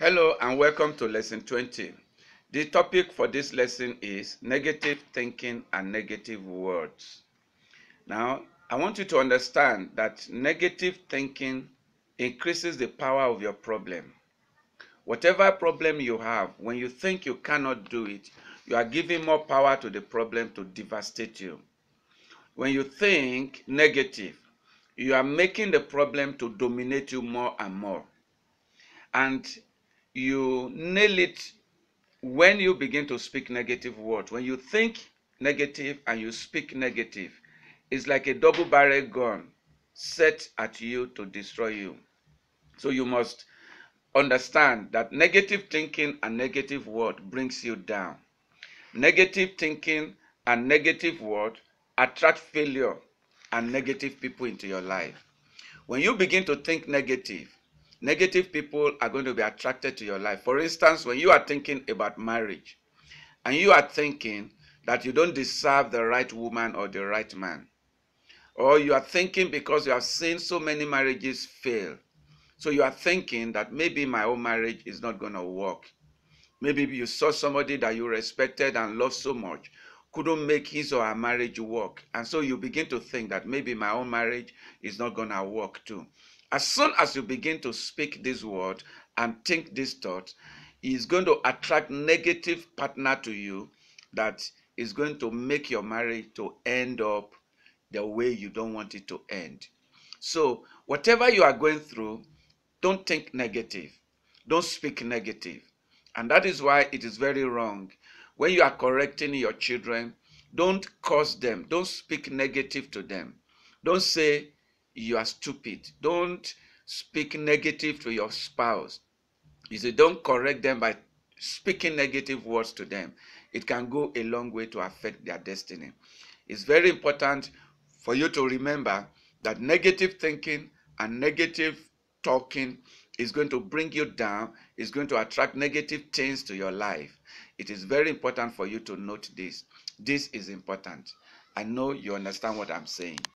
Hello and welcome to lesson 20. The topic for this lesson is negative thinking and negative words. Now, I want you to understand that negative thinking increases the power of your problem. Whatever problem you have, when you think you cannot do it, you are giving more power to the problem to devastate you. When you think negative, you are making the problem to dominate you more and more. And you nail it when you begin to speak negative words. When you think negative and you speak negative, it's like a double-barrel gun set at you to destroy you. So you must understand that negative thinking and negative word brings you down. Negative thinking and negative word attract failure and negative people into your life. When you begin to think negative people are going to be attracted to your life. For instance, when you are thinking about marriage and you are thinking that you don't deserve the right woman or the right man, or you are thinking because you have seen so many marriages fail, so you are thinking that maybe my own marriage is not going to work. Maybe you saw somebody that you respected and loved so much couldn't make his or her marriage work. And so you begin to think that maybe my own marriage is not going to work too. As soon as you begin to speak this word and think this thought, it's going to attract negative partner to you that is going to make your marriage to end up the way you don't want it to end. So whatever you are going through, don't think negative. Don't speak negative. And that is why it is very wrong. When you are correcting your children, don't curse them. Don't speak negative to them. Don't say you are stupid. Don't speak negative to your spouse. You say don't correct them by speaking negative words to them. It can go a long way to affect their destiny. It's very important for you to remember that negative thinking and negative talking is going to bring you down, is going to attract negative things to your life. It is very important for you to note this. This is important. I know you understand what I'm saying.